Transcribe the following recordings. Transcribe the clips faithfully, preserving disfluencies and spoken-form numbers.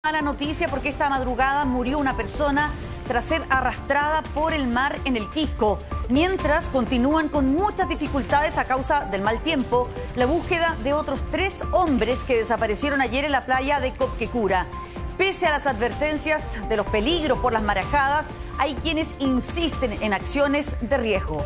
Mala noticia porque esta madrugada murió una persona tras ser arrastrada por el mar en el Quisco. Mientras continúan con muchas dificultades a causa del mal tiempo, la búsqueda de otros tres hombres que desaparecieron ayer en la playa de Copquecura. Pese a las advertencias de los peligros por las marejadas, hay quienes insisten en acciones de riesgo.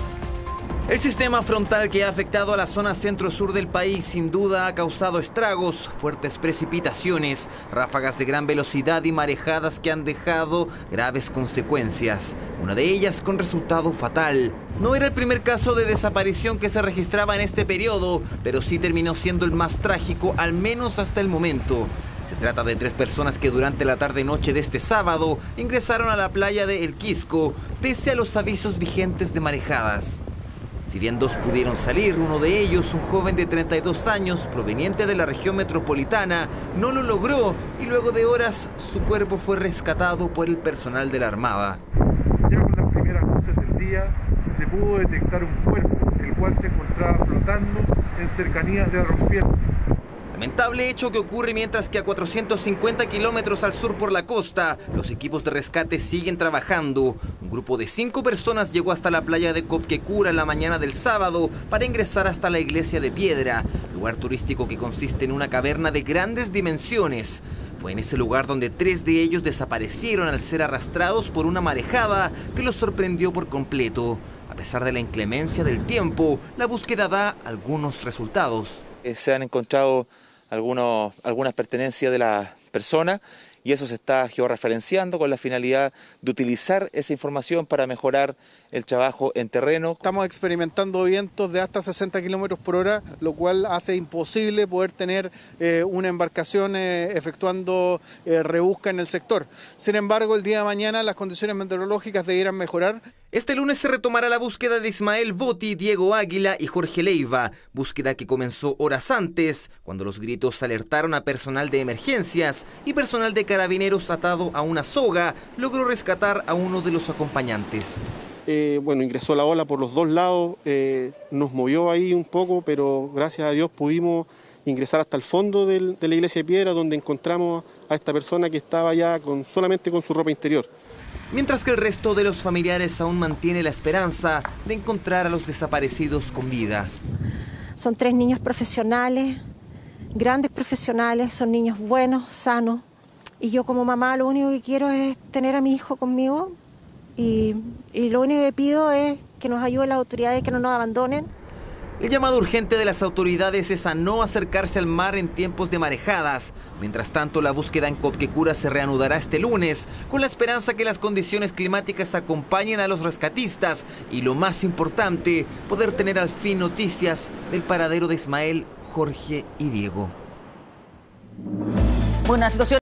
El sistema frontal que ha afectado a la zona centro-sur del país sin duda ha causado estragos, fuertes precipitaciones, ráfagas de gran velocidad y marejadas que han dejado graves consecuencias, una de ellas con resultado fatal. No era el primer caso de desaparición que se registraba en este periodo, pero sí terminó siendo el más trágico, al menos hasta el momento. Se trata de tres personas que durante la tarde-noche de este sábado ingresaron a la playa de El Quisco, pese a los avisos vigentes de marejadas. Si bien dos pudieron salir, uno de ellos, un joven de treinta y dos años, proveniente de la región metropolitana, no lo logró y luego de horas su cuerpo fue rescatado por el personal de la Armada. Ya con las primeras luces del día se pudo detectar un cuerpo, el cual se encontraba flotando en cercanías de la rompiente. Lamentable hecho que ocurre mientras que a cuatrocientos cincuenta kilómetros al sur por la costa, los equipos de rescate siguen trabajando. Un grupo de cinco personas llegó hasta la playa de Copquecura en la mañana del sábado para ingresar hasta la iglesia de Piedra, lugar turístico que consiste en una caverna de grandes dimensiones. Fue en ese lugar donde tres de ellos desaparecieron al ser arrastrados por una marejada que los sorprendió por completo. A pesar de la inclemencia del tiempo, la búsqueda da algunos resultados. Se han encontrado algunos, algunas pertenencias de la persona y eso se está georreferenciando con la finalidad de utilizar esa información para mejorar el trabajo en terreno. Estamos experimentando vientos de hasta sesenta kilómetros por hora, lo cual hace imposible poder tener eh, una embarcación eh, efectuando eh, rebusca en el sector. Sin embargo, el día de mañana las condiciones meteorológicas debieran mejorar. Este lunes se retomará la búsqueda de Ismael Botti, Diego Águila y Jorge Leiva, búsqueda que comenzó horas antes, cuando los gritos alertaron a personal de emergencias y personal de carabineros atado a una soga logró rescatar a uno de los acompañantes. Eh, bueno, ingresó la ola por los dos lados, eh, nos movió ahí un poco, pero gracias a Dios pudimos ingresar hasta el fondo del, de la iglesia de Piedra, donde encontramos a esta persona que estaba ya con, solamente con su ropa interior. Mientras que el resto de los familiares aún mantiene la esperanza de encontrar a los desaparecidos con vida. Son tres niños profesionales, grandes profesionales, son niños buenos, sanos. Y yo como mamá lo único que quiero es tener a mi hijo conmigo y, y lo único que pido es que nos ayuden las autoridades, que no nos abandonen. El llamado urgente de las autoridades es a no acercarse al mar en tiempos de marejadas. Mientras tanto, la búsqueda en Copquecura se reanudará este lunes, con la esperanza que las condiciones climáticas acompañen a los rescatistas y, lo más importante, poder tener al fin noticias del paradero de Ismael, Jorge y Diego. Bueno, la situación